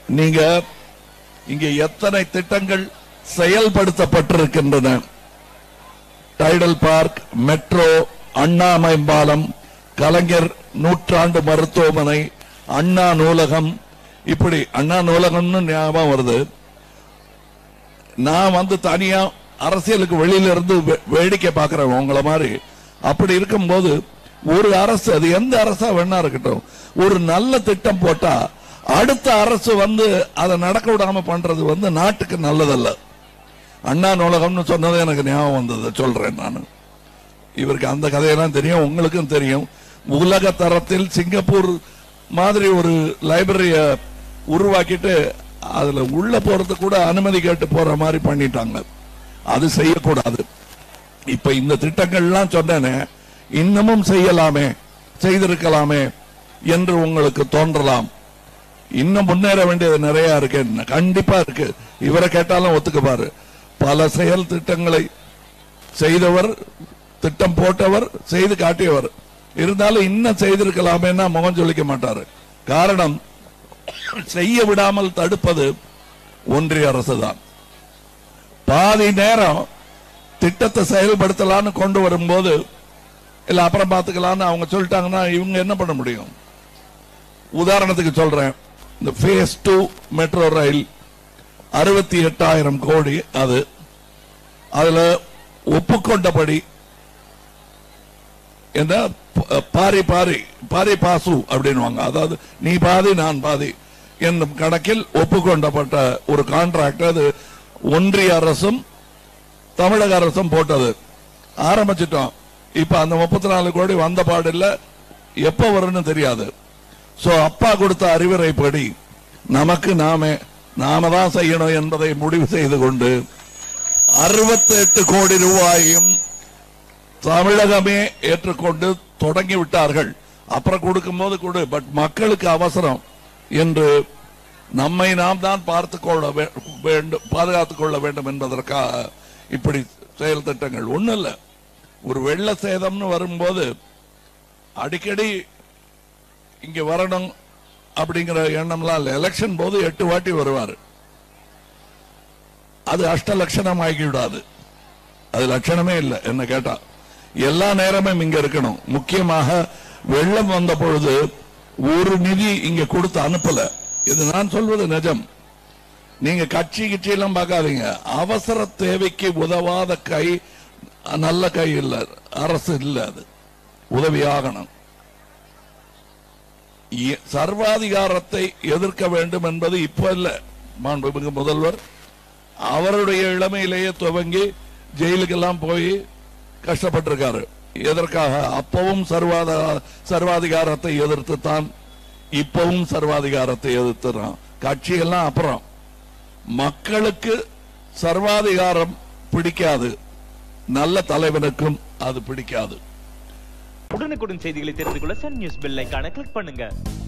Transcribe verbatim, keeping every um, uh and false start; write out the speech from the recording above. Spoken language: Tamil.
நீங்க இங்க எத்தனை திட்டங்கள் செயல்படுத்தப்பட்டிருக்கின்றன. டைடல் பார்க், மெட்ரோ, அண்ணா மேம்பாலம், கலைஞர் நூற்றாண்டு மருத்துவமனை, அண்ணா நூலகம், இப்படி அண்ணா நூலகம்னு ஞாபகம் வருது. நான் வந்து தனியா அரசியலுக்கு வெளியில இருந்து வேடிக்கை பார்க்கிறேன் உங்களை மாதிரி. அப்படி இருக்கும்போது ஒரு அரசு, அது எந்த அரசா வேணா இருக்கட்டும், ஒரு நல்ல திட்டம் போட்டா அடுத்த அரசு வந்து அதை நடக்க விடாம பண்றது வந்து நாட்டுக்கு நல்லதல்ல. அண்ணா நூலகம்னு சொன்னது எனக்கு ஞாபகம் வந்தது, சொல்றேன் நான். இவருக்கு அந்த கதையெல்லாம் தெரியும், உங்களுக்கும் தெரியும். உலக தரத்தில் சிங்கப்பூர் மாதிரி ஒரு லைப்ரரிய உருவாக்கிட்டு அதுல உள்ள போறது கூட அனுமதி கேட்டு போற மாதிரி பண்ணிட்டாங்க. அது செய்யக்கூடாது. இப்ப இந்த திட்டங்கள்லாம் சொன்னேனே, இன்னமும் செய்யலாமே, செய்திருக்கலாமே என்று உங்களுக்கு தோன்றலாம். இன்னும் முன்னேற வேண்டியது நிறைய இருக்கு, கண்டிப்பா இருக்கு. இவரை கேட்டாலும் ஒத்துக்குப்பாரு. பல செயல் திட்டங்களை செய்தவர், திட்டம் போட்டவர், செய்து காட்டியவர். இருந்தாலும் இன்னும் செய்திருக்கலாமேன்னா முகம் சொல்லிக்க மாட்டாரு. காரணம், செய்ய விடாமல் தடுப்பது ஒன்றிய அரசு தான். பாதி நேரம் திட்டத்தை செயல்படுத்தலான்னு கொண்டு வரும்போது இல்ல அப்புறம் பார்த்துக்கலான்னு அவங்க சொல்லிட்டாங்கன்னா இவங்க என்ன பண்ண முடியும்? உதாரணத்துக்கு சொல்றேன், இந்த பேஸ் டூ மெட்ரோ ரயில் அறுபத்தி எட்டாயிரம் கோடி. அது அதுல ஒப்புக்கொண்டபடி என்ன பாரி பாரி பாரி பாசு அப்படின்வாங்க, அதாவது நீ பாதி நான் பாதி என்னும் கணக்கில் ஒப்புக்கொண்டப்பட்ட ஒரு கான்ட்ராக்ட். அது ஒன்றிய அரசும் தமிழக அரசும் போட்டது. ஆரம்பிச்சிட்டோம். இப்ப அந்த முப்பத்தி நாலு கோடி வந்த பாடு இல்ல, எப்ப வரும்னு தெரியாது. சோ அப்பா கொடுத்த அறிவுரைப்படி நமக்கு நாமே நாம தான் செய்யணும் என்பதை முடிவு செய்து கொண்டு அறுபத்தி எட்டு கோடி ரூபாயும் தமிழகமே ஏற்றுக்கொண்டு தொடங்கி விட்டார்கள். அப்புறம் கொடுக்கும் போது கொடு, பட் மக்களுக்கு அவசரம் என்று நம்மை நாம் தான் பார்த்துக் கொள்ள வேண்டும், பாதுகாத்துக் கொள்ள வேண்டும் என்பதற்காக இப்படி செயல் திட்டங்கள். ஒண்ணு இல்ல, ஒரு வெள்ள சேதம்னு வரும்போது அடிக்கடி இங்க வரணும் அப்படிங்கிற எண்ணம்லாம் இல்ல. எலெக்ஷன் போது எட்டு வாட்டி வருவாரு. அது அஷ்ட லட்சணம் ஆகிவிடாது. அது லட்சணமே இல்லை என்ன கேட்டா. எல்லா நேரமும் இங்க இருக்கணும். முக்கியமாக வெள்ளம் வந்த பொழுது ஒரு நிதி இங்க கொடுத்து அனுப்பல. இது நான் சொல்வது நிஜம். நீங்க கட்சி கிட்சி எல்லாம் பார்க்காதீங்க. அவசர தேவைக்கு உதவாத கை நல்ல கை இல்ல, அரசு இல்ல. அது உதவியாகணும். சர்வாதிகாரத்தை எதிர்க்க வேண்டும் என்பது இப்ப இல்ல. மாண்புமிகு முதல்வர் அவருடைய இளமையிலேயே துவங்கி ஜெயிலுக்கெல்லாம் போய் கஷ்டப்பட்டிருக்காரு. எதற்காக? அப்பவும் சர்வாத சர்வாதிகாரத்தை எதிர்த்து தான், இப்பவும் சர்வாதிகாரத்தை எதிர்த்துறான். கட்சியெல்லாம் அப்புறம். மக்களுக்கு சர்வாதிகாரம் பிடிக்காது, நல்ல தலைவனுக்கும் அது பிடிக்காது. உடனுக்குடன் செய்திகளை தெரிந்து கொள்ள சன் நியூஸ் பெல் ஐகானை கிளிக் பண்ணுங்க.